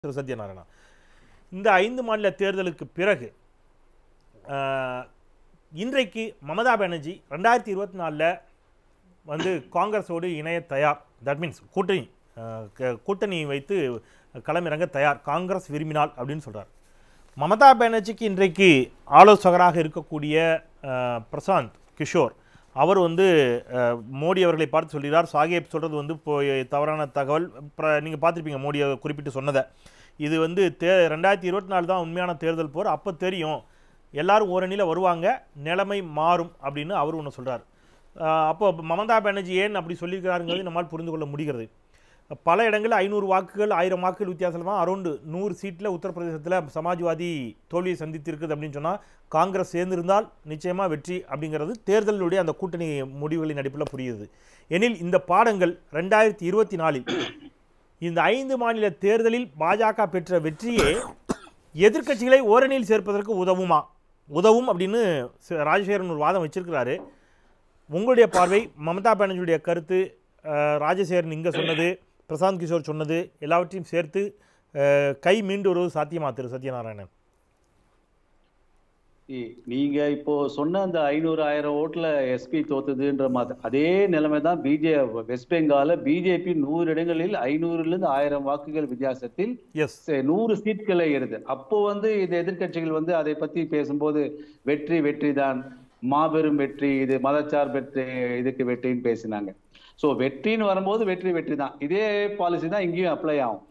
திரு சத்யநாராயணா, இந்த 5 மாநில தேர்தலுக்கு பிறகு இன்றைக்கு மமதா பானர்ஜி 2024 வந்து காங்கிரஸோடு இணைய தயார். தட் மீன்ஸ் கூட்டணி வைத்து களமிறங்க தயார், காங்கிரஸ் விரும்பினால் அப்படின்னு சொல்கிறார். மமதா பானர்ஜிக்கு இன்றைக்கு ஆலோசகராக இருக்கக்கூடிய பிரசாந்த் கிஷோர் அவர் வந்து மோடி அவர்களை பார்த்து சொல்கிறார், சாஹேப் சொல்கிறது வந்து இப்போ தவறான தகவல். நீங்கள் பார்த்துருப்பீங்க மோடியை குறிப்பிட்டு சொன்னதை. இது வந்து 2024 தான் உண்மையான தேர்தல் போர், அப்போ தெரியும் எல்லாரும் ஓரணியில் வருவாங்க, நிலைமை மாறும் அப்படின்னு அவர் ஒன்று சொல்கிறார். அப்போ மமதா பானர்ஜி ஏன் அப்படி சொல்லியிருக்கிறாருங்கிறது நம்மால் புரிந்து கொள்ள முடிகிறது. பல இடங்களில் 500 வாக்குகள் 1000 வாக்குகள் வித்தியாசத்தில் தான் அரௌண்டு 100 சீட்டில் உத்தரப்பிரதேசத்தில் சமாஜ்வாதி தோல்வியை சந்தித்திருக்குது அப்படின்னு சொன்னால் காங்கிரஸ் சேர்ந்திருந்தால் நிச்சயமாக வெற்றி அப்படிங்கிறது தேர்தலுடைய அந்த கூட்டணி முடிவுகளின் அடிப்படையில் புரியுது. எனில் இந்த பாடங்கள் 2024 இந்த 5 மாநில தேர்தலில் பாஜக பெற்ற வெற்றியே எதிர்க்கட்சிகளை ஓரணியில் சேர்ப்பதற்கு உதவும் அப்படின்னு ராஜசேகரன் ஒரு வாதம் வச்சிருக்கிறாரு. உங்களுடைய பார்வை, மமதா பானர்ஜியுடைய கருத்து, ராஜசேகரன் இங்கே சொன்னது, பிரசாந்த் கிஷோர் சொன்னது எல்லாவற்றையும் சேர்த்து கை மீண்டு வருவது சாத்தியமா திரு சத்யநாராயணன்? நீங்க இப்போ சொன்ன அந்த 500,000 ஓட்டுல எஸ்பி தோத்துதுன்ற மாதிரி அதே நிலைமை தான் வெஸ்ட் பெங்கால பிஜேபி 100 இடங்களில் 500லிருந்து 1000 வாக்குகள் வித்தியாசத்தில் 100 சீட்களை எடுது. அப்போ வந்து இந்த எதிர்கட்சிகள் வந்து அதை பத்தி பேசும்போது வெற்றி தான், மாபெரும் வெற்றி, இது மதச்சார்பற்ற இதுக்கு வெற்றின்னு பேசினாங்க. ஸோ வெற்றின்னு வரும்போது வெற்றி தான். இதே பாலிசி தான் இங்கேயும் அப்ளை ஆகும்.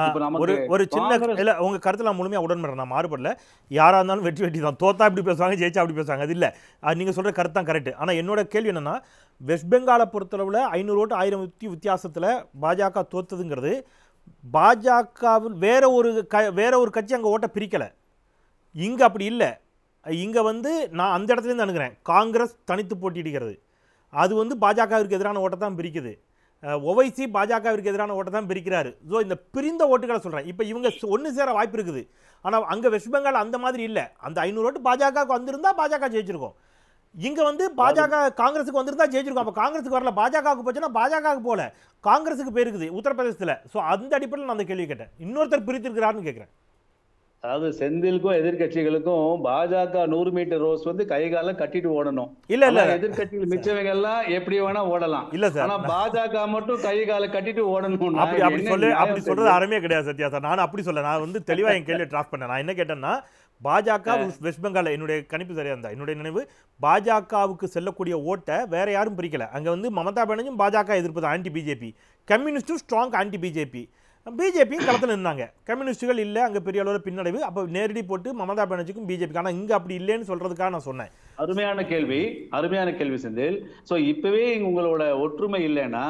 ஒரு சின்ன இல்லை, உங்க கருத்துல நான் முழுமையாக உடன்படுறேன், நான் மாறுபடல. யாரா இருந்தாலும் வெற்றி தான். தோத்தா இப்படி பேசுவாங்க, ஜெயிச்சா அப்படி பேசுவாங்க, அது இல்லை. நீங்க சொல்ற கருத்து தான் கரெக்ட். ஆனால் என்னோட கேள்வி என்னன்னா, வெஸ்ட் பெங்காலை பொறுத்தளவில் 500 ஓட்டு 1000 வித்தியாசத்தில் பாஜக தோத்ததுங்கிறது பாஜகவில் வேற ஒரு கட்சி அங்கே ஓட்டை பிரிக்கலை. இங்கே அப்படி இல்லை. இங்கே வந்து நான் அந்த இடத்துலேருந்து அணுகிறேன், காங்கிரஸ் தனித்து போட்டியிடுகிறது. அது வந்து பாஜகவிற்கு எதிரான ஓட்டை தான் பிரிக்குது. ஒவைசி பாஜகவிற்கு எதிரான ஓட்டை தான் பிரிக்கிறாரு. ஸோ இந்த பிரிந்த ஓட்டுகளை சொல்கிறேன். இப்போ இவங்க ஒன்று சேர வாய்ப்பு இருக்குது. ஆனால் அங்கே வெஸ்ட் பெங்கால் அந்த மாதிரி இல்லை. அந்த 500 ஓட்டு பாஜகவுக்கு வந்திருந்தா பாஜக ஜெயிச்சிருக்கும். இங்கே வந்து பாஜக காங்கிரஸுக்கு வந்திருந்தா ஜெயிச்சிருக்கும். அப்போ காங்கிரஸுக்கு வரல, பாஜகவுக்கு போச்சுன்னா பாஜகவுக்கு போல காங்கிரஸுக்கு போயிருக்குது உத்தரப்பிரதேசத்தில். ஸோ அந்த அடிப்படையில் நான் அந்த கேள்வி கேட்டேன். இன்னொருத்தர் பிரித்திருக்கிறாருன்னு கேட்குறேன். அதாவது செந்திலுக்கும் எதிர்கட்சிகளுக்கும் பாஜக 100 மீட்டர் ரோஸ் வந்து கைகால கட்டிட்டு ஓடணும். இல்ல எதிர்கட்சிகள் மிச்சவங்க எல்லாம் எப்படி வேணா ஓடலாம். இல்ல சார், ஆனா பாஜக மட்டும் கைகால கட்டிட்டு ஓடணும். அப்படி சொல்றது அருமையே கிடையாது சத்யா சார். நான் அப்படி சொல்ல, நான் வந்து தெளிவா என் கேள்வியை டிராப் பண்ணேன். நான் என்ன கேட்டேன்னா, பாஜக வெஸ்ட் பெங்கால், என்னுடைய கணிப்பு சரியா இருந்தா, என்னுடைய நினைவு பாஜகவுக்கு செல்லக்கூடிய ஓட்டை வேற யாரும் பிரிக்கல. அங்க வந்து மமதா பானர்ஜியும் பாஜக எதிர்ப்பது ஆன்டி பிஜேபி, கம்யூனிஸ்டும் ஸ்ட்ராங் ஆன்டி பிஜேபி, பிஜேபியும் களத்தில் இருந்தாங்க. கம்யூனிஸ்டுகள் இல்லை, அங்கே பெரிய அளவில் பின்னடைவு. அப்போ நேரடி போட்டு மமதா பானர்ஜிக்கும் பிஜேபிக்கு. ஆனால் இங்கே அப்படி இல்லைன்னு சொல்றதுக்காக நான் சொன்னேன். அருமையான கேள்வி செந்தில். ஸோ இப்பவே உங்களோட ஒற்றுமை இல்லைன்னா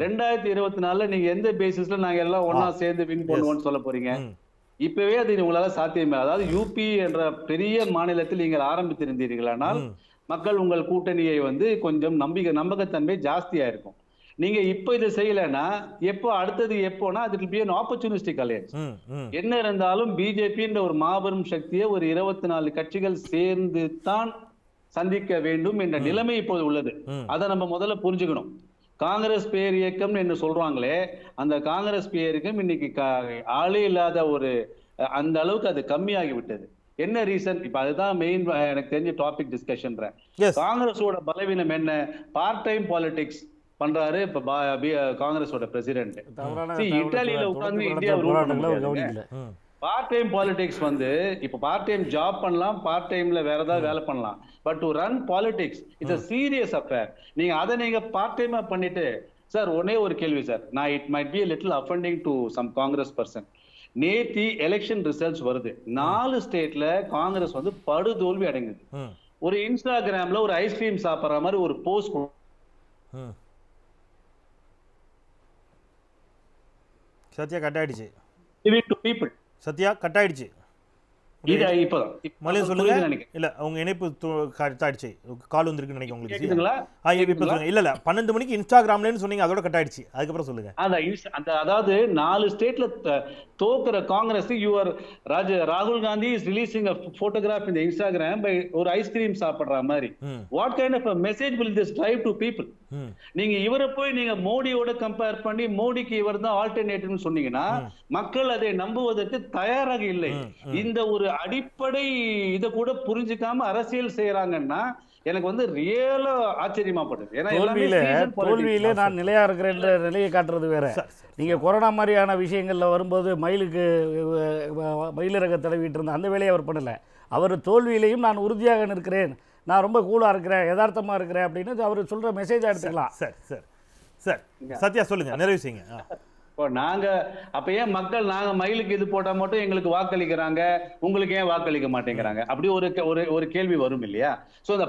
2024 நீங்க எந்த பேசிஸ்ல நாங்க எல்லாம் ஒன்னா சேர்ந்து வின் பண்ணுவோம்னு சொல்ல போறீங்க? இப்பவே அது உங்களால சாத்தியமே. அதாவது யூபி என்ற பெரிய மாநிலத்தில் நீங்கள் ஆரம்பித்திருந்தீர்களானால் மக்கள் உங்கள் கூட்டணியை வந்து கொஞ்சம் நம்பகத்தன்மை ஜாஸ்தியா இருக்கும். நீங்க இப்ப இதை செய்யலன்னா எப்போ அடுத்தது எப்போனா அது will be an opportunistic alliance. என்ன இருந்தாலும் பிஜேபின்ற ஒரு மாபெரும் சக்தியை ஒரு 24 கட்சிகள் சேர்ந்து தான் சந்திக்க வேண்டும் என்ற நிலைமை இப்போது உள்ளது. அதை நம்ம முதல்ல புரிஞ்சுக்கணும். காங்கிரஸ் பேர் இயக்கம் என்று சொல்றாங்களே, அந்த காங்கிரஸ் பேர் இயக்கம் இன்னைக்கு ஆளே இல்லாத ஒரு அந்த அளவுக்கு அது கம்மியாகி விட்டது. என்ன ரீசன்? இப்ப அதுதான் மெயின் எனக்கு தெரிஞ்ச டாபிக் டிஸ்கஷன். காங்கிரஸோட பலவீனம் என்ன? பார்ட் டைம் பாலிடிக்ஸ் பண்றாரு இப்ப காங்கிரஸோட பிரசிடென்ட். இட்டாலியில உட்கார்ந்து இந்தியா ரூல் பண்ண முடியாது. பார்ட் டைம் பாலிடிக்ஸ் வந்து இப்ப பார்ட் டைம் ஜாப் பண்ணலாம், பார்ட் டைம்ல வேற ஏதாவது வேலை பண்ணலாம். But to run politics it's a serious affair. நீங்க பார்ட் டைமா பண்ணிட்டு சார், ஒரே ஒரு கேள்வி சார், நான் it might be a little offending to some Congress person. நேத்தி எலெக்ஷன் ரிசல்ட்ஸ் வருது. 4 ஸ்டேட்ல காங்கிரஸ் வந்து படுதோல்வி அடைந்தது. ஒரு இன்ஸ்டாகிராம்ல ஒரு ஐஸ்கிரீம் சாப்பிடுற மாதிரி ஒரு போஸ்ட் சத்யா கட் ஆயிடுச்சு. to people. சத்யா கட் ஆயிடுச்சு. இது இப்பதான் மலையை சொல்லுங்க. இல்ல உங்க இணைப்பு கட் ஆயிடுச்சு, கால் வந்திருக்குன்னு நினைக்கிறேன் உங்களுக்கு. கேக்குதுங்களா? இப்ப சொல்லுங்க. இல்ல 12 மணிக்கு இன்ஸ்டாகிராம்லன்னு சொன்னீங்க, அதோட கட் ஆயிடுச்சு. அதுக்கப்புறம் சொல்லுங்க. அந்த அதாவது 4 ஸ்டேட்ல தோக்குற காங்கிரஸ் ராகுல் Gandhi is releasing a photograph in the Instagram by ஒரு ஐஸ்கிரீம் சாப்பிடுற மாதிரி. What kind of a message will this drive to people? நீங்க இவரை போய் நீங்க மோடியோட கம்பேர் பண்ணி மோடிக்கு இவர் தான் ஆல்டர்னேட்டிவ்னு சொன்னீங்கன்னா மக்கள் அதை நம்புவதற்கு தயாராக இல்லை. இந்த ஒரு அடிப்படை இதை கூட புரிஞ்சுக்காம அரசியல் செய்யறாங்கன்னா எனக்கு வந்து ரியலா ஆச்சரியமா படுது. ஏன்னா தோல்வியிலே நான் நிலையா இருக்கிறேன் என்ற நிலையை காட்டுறது வேற. நீங்க கொரோனா மாதிரியான விஷயங்கள்ல வரும்போது மயிலிறக தடவிட்டு இருந்த அந்த வேலையை அவர் பண்ணல. அவர் தோல்வியிலையும் நான் உறுதியாக இருக்கிறேன், நான் ரொம்ப கூலா இருக்கிறேன், யதார்த்தமா இருக்கிறேன் அப்படின்னு அவர் சொல்ற மெசேஜ் எடுத்துக்கலாம். சார் சத்யா சொல்லுங்க, நிறைவு செய்யுங்க. இப்போ நாங்க அப்ப ஏன் மக்கள் நாங்க மயிலுக்கு இது போட்டா மட்டும் எங்களுக்கு வாக்களிக்கிறாங்க, உங்களுக்கு ஏன் வாக்களிக்க மாட்டேங்கிறாங்க? அப்படி ஒரு கேள்வி வரும் இல்லையா? சோ அந்த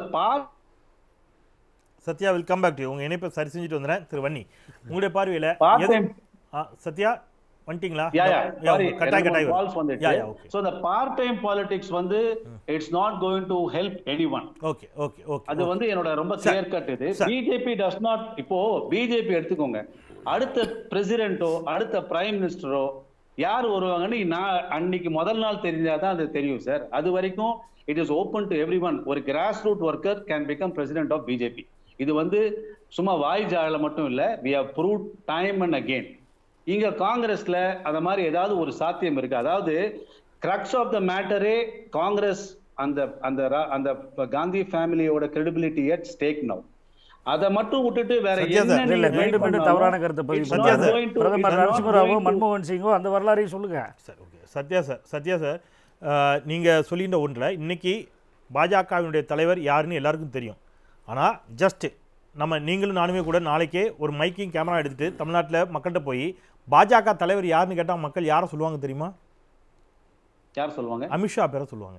Sathya will come back to you. உங்க இணைப்பை சரி செஞ்சுட்டு வந்துறேன். திரு வன்னி, உங்களுடைய பார்வையில சத்யா வந்துட்டீங்களா? கட்டாய் so the part time politics வந்து it's not going to help anyone. Okay அது வந்து என்னோட ரொம்ப கிளியர் கட். இது பிஜேபி does not. இப்போ பிஜேபி எடுத்துக்கோங்க, அடுத்த பிரசிடென்ட்டோ அடுத்த பிரைம் மினிஸ்டரோ யார் வருவாங்கன்னு நான் அன்னைக்கு முதல் நாள் தெரிஞ்சாதான் அது தெரியும் சார். அது வரைக்கும் it is open to everyone. ஒரு grass root worker can become president of BJP. இது வந்து சும்மா வாய் ஜால மட்டும் இல்ல, we have proved time and again. இங்க காங்கிரஸ்ல அத மாதிரி ஏதாவது ஒரு சாத்தியம் இருக்கு? அதாவது கிரக்ஸ் ஆஃப் த மேட்டரே காங்கிரஸ் அந்த அந்த அந்த காந்தி ஃபேமிலியோட கிரெடிபிலிட்டி அட் ஸ்டேக் நவ். அதை மட்டும் விட்டுட்டு வேற என்ன மீண்டும் தவறான கருத்தை பதிவு பிரதமர் நரசிம்மராவோ மன்மோகன் சிங்கோ அந்த வரலாறையும் சொல்லுங்க. சத்யா சார், நீங்க சொல்லின்ற ஒன்றில் இன்னைக்கு பாஜகவினுடைய தலைவர் யாருன்னு எல்லாருக்கும் தெரியும். ஆனா ஜஸ்ட் நீங்களும் நானுமே கூட நாளைக்கே ஒரு மைக்கிங் கேமரா எடுத்துட்டு தமிழ்நாட்டில் மக்கள்கிட்ட போய் பாஜக தலைவர் யாருன்னு கேட்டால் மக்கள் யாரை சொல்லுவாங்க தெரியுமா? யார் சொல்லுவாங்க? அமித்ஷா பேரை சொல்லுவாங்க.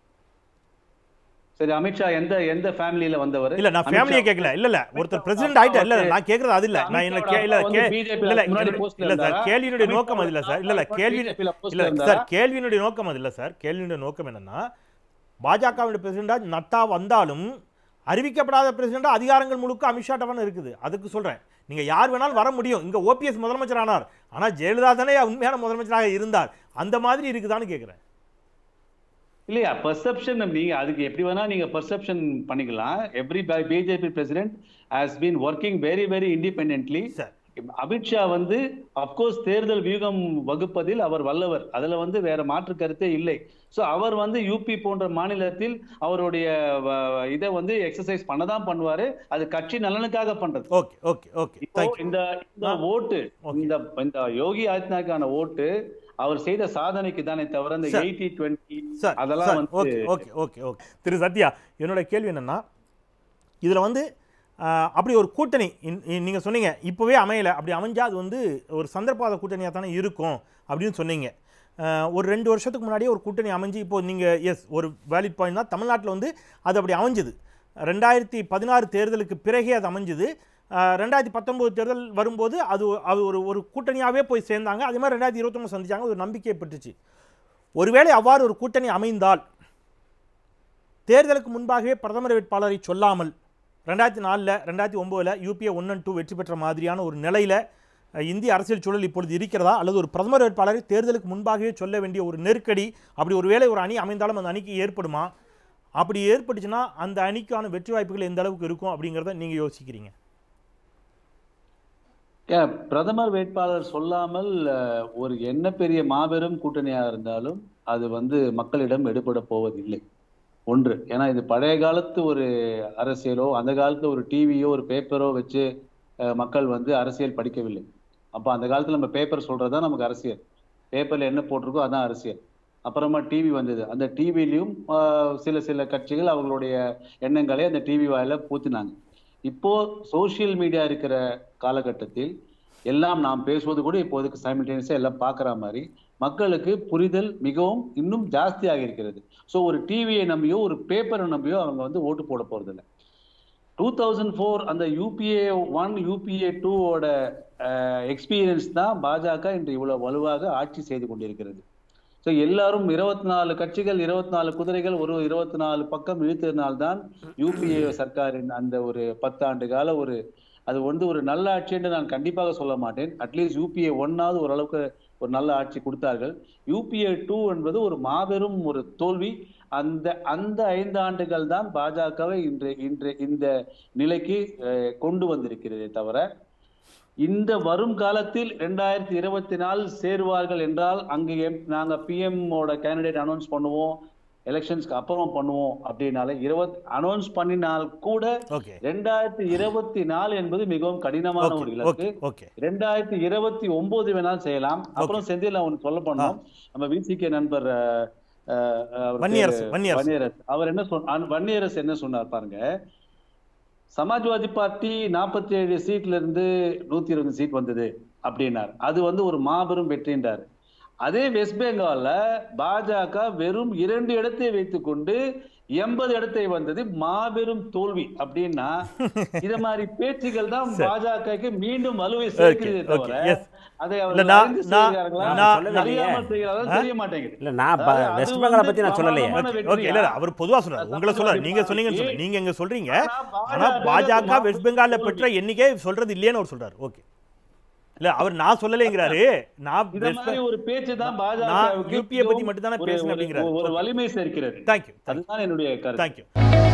சரி, அமித்ஷா எந்த ஃபேமிலியில வந்தவர்? இல்ல நான் ஃபேமிலியே கேட்கல. இல்ல ஒருத்தர் பிரசிடென்ட் ஆயிட்டா. இல்ல நான் கேக்குறது அது இல்ல. நான் இல்ல சார், கேள்வியினுடைய நோக்கம் அது இல்ல சார். இல்ல கேள்வியினுடைய நோக்கம் அது இல்ல சார். கேள்வியினுடைய நோக்கம் என்னன்னா, பாஜகவுடைய பிரசிடென்டா நட்டா வந்தாலும் அறிவிக்கப்படாத பிரசிடென்டா அதிகாரங்கள் முழுக்க அமித்ஷா டவன் இருக்குது. அதுக்கு சொல்றேன், நீங்க யார் வேணாலும் வர முடியும். இங்க ஓபிஎஸ் முதலமைச்சர் ஆனார், ஆனா ஜெயலலிதா தானே உண்மையான முதலமைச்சராக இருந்தார். அந்த மாதிரி இருக்குதான்னு கேட்கிறேன். இல்லையா பெர்செப்ஷன், நீங்க அதுக்கு எப்படி வேணா நீங்க பெர்செப்ஷன் பண்ணிக்கலாம். Every BJP president has been working very very independently. Amit Shah வந்து அப்கோர்ஸ் தேர்தல் வியூகம் வகுப்பதில் அவர் வல்லவர், அதுல வந்து வேற மாற்று கருத்தே இல்லை. சோ அவர் வந்து யூபி போன்ற மாநிலத்தில் அவருடைய இதை வந்து எக்ஸசைஸ் பண்ணதான் பண்ணுவாரு. அது கட்சி நலனுக்காக பண்றது. இந்த ஓட்டு, இந்த யோகி ஆதித்யநாத்துக்கான ஓட்டு அவர் செய்த சாதனைக்கு தானே தவிர இந்த 80-20 அதெல்லாம் வந்து. திரு சத்யா, என்னோட கேள்வி என்னன்னா, இதுல வந்து அப்படி ஒரு கூட்டணி நீங்க சொன்னீங்க இப்பவே அமையல, அப்படி அமைஞ்சா அது வந்து ஒரு சந்தர்ப்பாத கூட்டணியா தானே இருக்கும் அப்படின்னு சொன்னீங்க. ஒரு 2 வருஷத்துக்கு முன்னாடியே ஒரு கூட்டணி அமைஞ்சு இப்போ நீங்க ஒரு வேலிட் பாயிண்ட் தான். தமிழ்நாட்டில் வந்து அது அப்படி அமைஞ்சது. 2016 தேர்தலுக்கு பிறகே அது அமைஞ்சது. 2019 தேர்தல் வரும்போது அது ஒரு கூட்டணியாகவே போய் சேர்ந்தாங்க. அதே மாதிரி 2021 சந்திச்சாங்க, ஒரு நம்பிக்கையை பெற்றுச்சு. ஒருவேளை அவ்வாறு ஒரு கூட்டணி அமைந்தால் தேர்தலுக்கு முன்பாகவே பிரதமர் வேட்பாளரை சொல்லாமல் 2004 2009 யூபிஏ 1 and 2 வெற்றி பெற்ற மாதிரியான ஒரு நிலையில் இந்திய அரசியல் சூழல் இப்பொழுது இருக்கிறதா? அல்லது ஒரு பிரதமர் வேட்பாளரை தேர்தலுக்கு முன்பாகவே சொல்ல வேண்டிய ஒரு நெருக்கடி அப்படி ஒருவேளை ஒரு அணி அமைந்தாலும் அந்த அணிக்கு ஏற்படுமா? அப்படி ஏற்பட்டுச்சுன்னா அந்த அணிக்கான வெற்றி வாய்ப்புகள் எந்த அளவுக்கு இருக்கும் அப்படிங்கிறத நீங்கள் யோசிக்கிறீங்க? பிரதமர் வேட்பாளர் சொல்லாமல் ஒரு என்ன பெரிய மாபெரும் கூட்டணியாக இருந்தாலும் அது வந்து மக்களிடம் எடுபட போவதில்லை. ஒன்று, ஏன்னா இது பழைய காலத்து ஒரு அரசியலோ அந்த காலத்துல ஒரு டிவியோ ஒரு பேப்பரோ வச்சு மக்கள் வந்து அரசியல் படிக்கவில்லை. அப்போ அந்த காலத்துல நம்ம பேப்பர் சொல்றதுதான் நமக்கு அரசியல், பேப்பர்ல என்ன போட்டிருக்கோ அதான் அரசியல். அப்புறமா டிவி வந்தது, அந்த டிவிலையும் சில கட்சிகள் அவங்களுடைய எண்ணங்களை அந்த டிவி வாயில பூத்தினாங்க. இப்போ சோசியல் மீடியா இருக்கிற காலகட்டத்தில் எல்லாம் நாம் பேசுவது கூட இப்போதுக்கு சைமல்டேனியஸா எல்லாம் பார்க்குற மாதிரி மக்களுக்கு புரிதல் மிகவும் இன்னும் ஜாஸ்தியாக இருக்கிறது. ஸோ ஒரு டிவியை நம்பியோ ஒரு பேப்பரை நம்பியோ அவங்க வந்து ஓட்டு போட போறதில்லை. 2004 அந்த யூபிஏ 1 யூபிஏ 2 எக்ஸ்பீரியன்ஸ் தான் பாஜக இன்று இவ்வளவு வலுவாக ஆட்சி செய்து கொண்டிருக்கிறது. ஸோ எல்லாரும் 24 கட்சிகள் 24 குதிரைகள் ஒரு 24 பக்கம் இழுத்ததுனால்தான் யூபிஏ சர்க்காரின் அந்த ஒரு 10 ஆண்டு கால அது ஒரு நல்ல ஆட்சி என்று நான் கண்டிப்பாக சொல்ல மாட்டேன். அட்லீஸ்ட் யூபிஏ 1ஆவது ஓரளவுக்கு ஒரு நல்ல ஆட்சி கொடுத்தார்கள். யூபிஏ 2 என்பது ஒரு மாபெரும் ஒரு தோல்வி. அந்த 5 ஆண்டுகள் தான் பாஜகவை இந்த நிலைக்கு கொண்டு வந்திருக்கிறதே தவிர, இந்த வரும் காலத்தில் 2024 சேருவார்கள் என்றால் அங்கு நாங்க PM கேண்டிடேட் அனௌன்ஸ் பண்ணுவோம், எலெக்ஷன்ஸ்க்கு அப்புறம் பண்ணுவோம் அப்படின்னாலே அனௌன்ஸ் பண்ணினால் கூட 2024 என்பது மிகவும் கடினமான ஒரு இலக்கு. 2029 வேணாலும் செய்யலாம். அப்புறம் செந்தில் அவன் சொல்ல பண்ணோம், நம்ம விசிகே நண்பர் வன்னியரசு அவர் வன்னியரசு என்ன சொன்னார் பாருங்க, சமாஜ்வாதி பார்ட்டி 47 சீட்ல இருந்து 120 சீட் வந்தது அப்படின்னார். அது ஒரு மாபெரும் வெற்றின்றார். அதே வெஸ்ட் பெங்கால்ல பாஜக வெறும் 2 இடத்தை வைத்துக் கொண்டு 80 இடத்தை வந்தது, மாபெரும் தோல்வி. அப்படின்னா இத மாதிரி பேச்சுகள் தான் பாஜகவுக்கு மீண்டும் வலுவை சேர்க்கிறதே தவிர அதை தெரிய மாட்டேங்குது. இல்ல நான் வெஸ்ட் பெங்காலை பத்தி நான் சொல்லலையே. அவர் பொதுவா சொல்றாரு, உங்களை சொல்றாரு, நீங்க சொன்னீங்கன்னு சொல்றீங்க, நீங்க எங்க சொல்றீங்க. ஆனா பாஜக வெஸ்ட் பெங்கால்ல பெற்ற எண்ணிக்கை சொல்றது இல்லையேன்னு அவர் சொல்றாரு. ஓகே, இல்ல அவர் நான் சொல்லலைங்கிறாரு, நான் ஒரு பேச்சு தான் பாஜக யூபிஏ பத்தி மட்டும் தான் பேசுறேன் அப்படிங்கிறாரு. ஒரு வலிமை சேர்க்கிறது. தேங்க்யூ, அதுதான் என்னுடைய கருத்து. தேங்க்யூ.